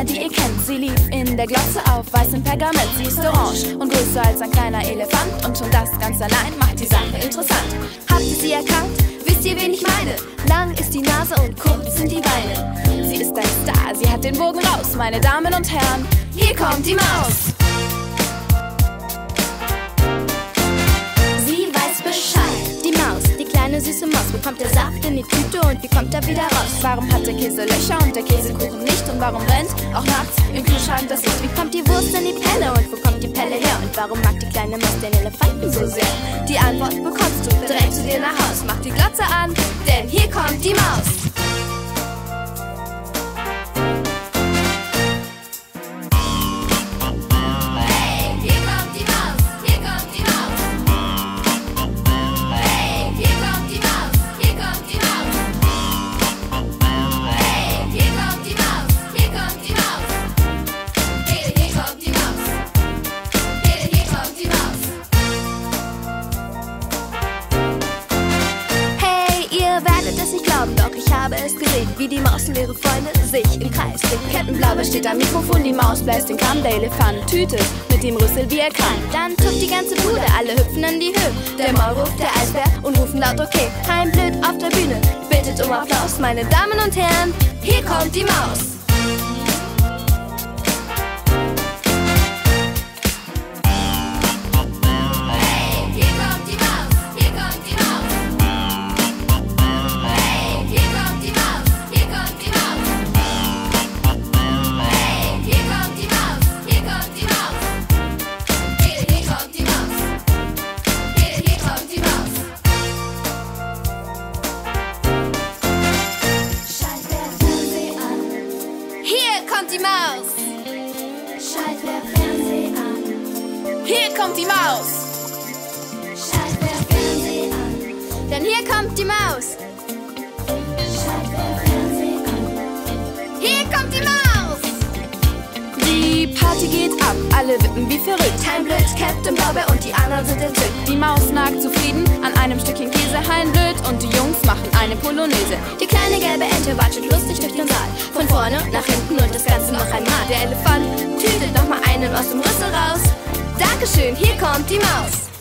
einer, die ihr kennt. Sie lief in der Glotze auf weißem Pergament. Sie ist orange und größer als ein kleiner Elefant. Und schon das ganz allein macht die Sache interessant. Habt ihr sie erkannt? Wisst ihr, wen ich meine? Lang ist die Nase und kurz sind die Beine. Sie ist ein Star, sie hat den Bogen raus. Meine Damen und Herren, hier kommt die Maus. Sie weiß Bescheid. Die Maus, die kleine süße Maus. Bekommt der Saft in die Tüte und wie kommt er wieder raus? Warum hat der Käse Löcher und der Käsekuchen nicht? Und warum brennt auch nachts im Kühlschrank das Licht? Wie kommt die Wurst in die Pelle und wo kommt die Pelle her? Und warum mag die kleine Maus den Elefanten so sehr? Die Antwort bekommst du direkt zu dir nach Haus. Mach die Glotze an, denn hier kommt die Maus. Doch ich habe es gesehen, wie die Maus und ihre Freunde sich im Kreis drehen. Captain Blaubeer steht am Mikrofon, die Maus bläst den Kamm, der Elefant tütet mit dem Rüssel, wie er kann. Dann tobt die ganze Bude, alle hüpfen in die Höhe. Der Maulwurf, der Eisbär und rufen laut okay. Kein Blöd auf der Bühne, bittet um Applaus. Meine Damen und Herren, hier kommt die Maus. Die Maus. Schalt der Fernseher an. Hier kommt die Maus. Schalt der Fernseher an. Denn hier kommt die Maus. Schalt der Fernseher an. Hier kommt die Maus. Die Party geht ab, alle wippen wie verrückt. Hein Blöd, Captain Blaubeer und die anderen sind entzückt. Die Maus nagt zufrieden an einem Stückchen Käse. Hein Blöd und die Jungs machen eine Polonaise. Die kleine gelbe Ente watschelt lustig durch den Saal. Von vorne nach hinten und das Ganze noch einmal. Der Elefant tütet noch mal einen aus dem Rüssel raus. Dankeschön, hier kommt die Maus.